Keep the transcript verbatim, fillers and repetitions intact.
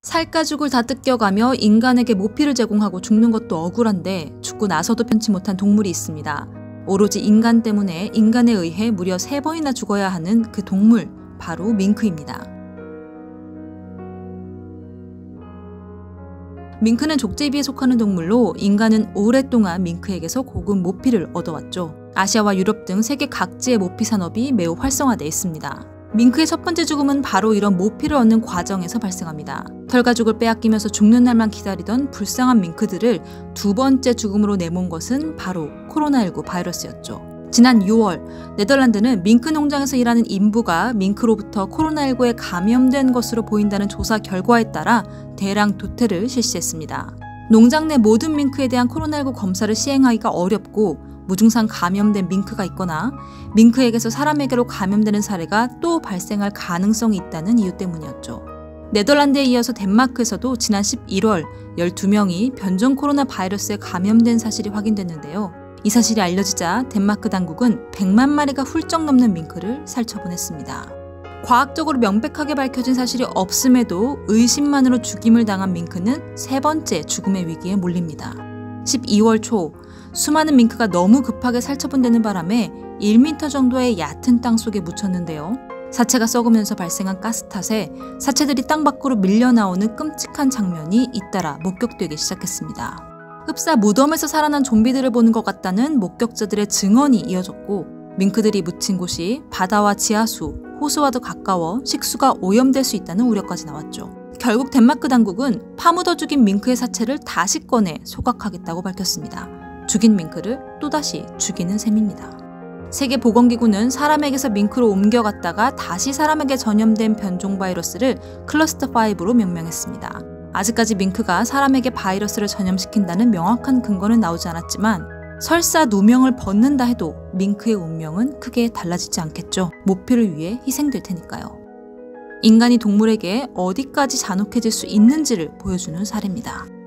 살가죽을 다 뜯겨가며 인간에게 모피를 제공하고 죽는 것도 억울한데 죽고 나서도 편치 못한 동물이 있습니다. 오로지 인간 때문에 인간에 의해 무려 세 번이나 죽어야 하는 그 동물, 바로 밍크입니다. 밍크는 족제비에 속하는 동물로 인간은 오랫동안 밍크에게서 고급 모피를 얻어왔죠. 아시아와 유럽 등 세계 각지의 모피 산업이 매우 활성화되어 있습니다. 밍크의 첫 번째 죽음은 바로 이런 모피를 얻는 과정에서 발생합니다. 털가죽을 빼앗기면서 죽는 날만 기다리던 불쌍한 밍크들을 두 번째 죽음으로 내몬 것은 바로 코로나십구 바이러스였죠. 지난 유월, 네덜란드는 밍크 농장에서 일하는 인부가 밍크로부터 코로나십구에 감염된 것으로 보인다는 조사 결과에 따라 대량 도태를 실시했습니다. 농장 내 모든 밍크에 대한 코로나십구 검사를 시행하기가 어렵고 무증상 감염된 밍크가 있거나 밍크에게서 사람에게로 감염되는 사례가 또 발생할 가능성이 있다는 이유 때문이었죠. 네덜란드에 이어서 덴마크에서도 지난 십일월 열두 명이 변종 코로나 바이러스에 감염된 사실이 확인됐는데요. 이 사실이 알려지자 덴마크 당국은 백만 마리가 훌쩍 넘는 밍크를 살처분했습니다. 과학적으로 명백하게 밝혀진 사실이 없음에도 의심만으로 죽임을 당한 밍크는 세 번째 죽음의 위기에 몰립니다. 십이월 초 수많은 밍크가 너무 급하게 살처분되는 바람에 일 미터 정도의 얕은 땅 속에 묻혔는데요. 사체가 썩으면서 발생한 가스 탓에 사체들이 땅 밖으로 밀려나오는 끔찍한 장면이 잇따라 목격되기 시작했습니다. 흡사 무덤에서 살아난 좀비들을 보는 것 같다는 목격자들의 증언이 이어졌고 밍크들이 묻힌 곳이 바다와 지하수, 호수와도 가까워 식수가 오염될 수 있다는 우려까지 나왔죠. 결국 덴마크 당국은 파묻어 죽인 밍크의 사체를 다시 꺼내 소각하겠다고 밝혔습니다. 죽인 밍크를 또다시 죽이는 셈입니다. 세계보건기구는 사람에게서 밍크로 옮겨갔다가 다시 사람에게 전염된 변종 바이러스를 클러스터 파이브로 명명했습니다. 아직까지 밍크가 사람에게 바이러스를 전염시킨다는 명확한 근거는 나오지 않았지만 설사 누명을 벗는다 해도 밍크의 운명은 크게 달라지지 않겠죠. 모피를 위해 희생될 테니까요. 인간이 동물에게 어디까지 잔혹해질 수 있는지를 보여주는 사례입니다.